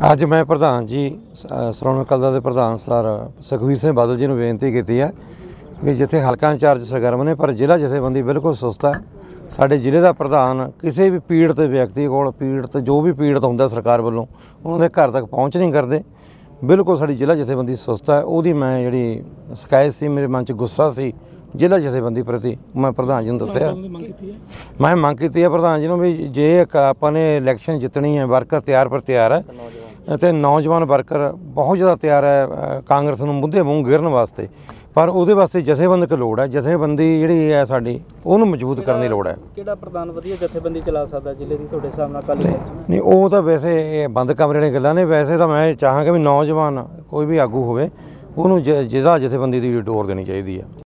ਅੱਜ ਮੈਂ ਪ੍ਰਧਾਨ ਜੀ ਸ਼੍ਰੋਮਣੀ ਅਕਾਲੀ ਦਲ ਦੇ ਪ੍ਰਧਾਨ ਸਰ ਸੁਖਬੀਰ ਸਿੰਘ ਬਾਦਲ ਜੀ ਨੂੰ ਬੇਨਤੀ ਕੀਤੀ ਹੈ ਵੀ ਜਿੱਥੇ ਹਲਕਾ ਇੰਚਾਰਜ ਸਰਗਰਮ ਨੇ ਪਰ ਜ਼ਿਲ੍ਹਾ ਜਥੇਬੰਦੀ ਬਿਲਕੁਲ ਸੁਸਤ ਹੈ। ਸਾਡੇ ਜ਼ਿਲ੍ਹੇ ਦਾ ਪ੍ਰਧਾਨ ਕਿਸੇ ਵੀ ਪੀੜਤ ਵਿਅਕਤੀ ਕੋਲ ਪੀੜਤ ਜੋ ਵੀ ਪੀੜਤ ਹੁੰਦਾ ਸਰਕਾਰ ਵੱਲੋਂ ਉਹਨਾਂ ਦੇ ਘਰ ਤੱਕ ਪਹੁੰਚ ਨਹੀਂ ਕਰਦੇ। ਬਿਲਕੁਲ ਸਾਡੀ ਜ਼ਿਲ੍ਹਾ ਜਥੇਬੰਦੀ ਸੁਸਤ ਹੈ। ਉਹਦੀ ਮੈਂ ਜਿਹੜੀ ਸ਼ਿਕਾਇਤ ਸੀ, ਮੇਰੇ ਮਨ 'ਚ ਗੁੱਸਾ ਸੀ ਜ਼ਿਲ੍ਹਾ ਜਥੇਬੰਦੀ ਪ੍ਰਤੀ, ਮੈਂ ਪ੍ਰਧਾਨ ਜੀ ਨੂੰ ਦੱਸਿਆ। ਮੈਂ ਮੰਗ ਕੀਤੀ ਹੈ ਪ੍ਰਧਾਨ ਜੀ ਨੂੰ ਵੀ ਜੇ ਆਪਾਂ ਨੇ ਇਲੈਕਸ਼ਨ ਜਿੱਤਣੀ ਹੈ, ਵਰਕਰ ਤਿਆਰ ਪਰ ਤਿਆਰ ਹੈ ਅਤੇ ਨੌਜਵਾਨ ਵਰਕਰ ਬਹੁਤ ਜ਼ਿਆਦਾ ਤਿਆਰ ਹੈ ਕਾਂਗਰਸ ਨੂੰ ਮੁੱਦੇ ਮੂੰਹ ਗਿਰਨ ਵਾਸਤੇ, ਪਰ ਉਹਦੇ ਵਾਸਤੇ ਜਥੇਬੰਦਕ ਲੋੜ ਹੈ। ਜਥੇਬੰਦੀ ਜਿਹੜੀ ਹੈ ਸਾਡੀ ਉਹਨੂੰ ਮਜ਼ਬੂਤ ਕਰਨ ਦੀ ਲੋੜ ਹੈ। ਕਿਹੜਾ ਪ੍ਰਧਾਨ ਵਧੀਆ ਜਥੇਬੰਦੀ ਚਲਾ ਸਕਦਾ ਜ਼ਿਲ੍ਹੇ ਦੀ ਤੁਹਾਡੇ ਹਿਸਾਬ ਨਾਲ? ਕੱਲ੍ਹ ਨਹੀਂ, ਉਹ ਤਾਂ ਵੈਸੇ ਇਹ ਬੰਦ ਕਮਰੇ ਵਾਲੀਆਂ ਗੱਲਾਂ ਨੇ। ਵੈਸੇ ਤਾਂ ਮੈਂ ਚਾਹਾਂਗਾ ਵੀ ਨੌਜਵਾਨ ਕੋਈ ਵੀ ਆਗੂ ਹੋਵੇ ਉਹਨੂੰ ਜ਼ਿਲ੍ਹਾ ਜਥੇਬੰਦੀ ਦੀ ਡੋਰ ਦੇਣੀ ਚਾਹੀਦੀ ਹੈ।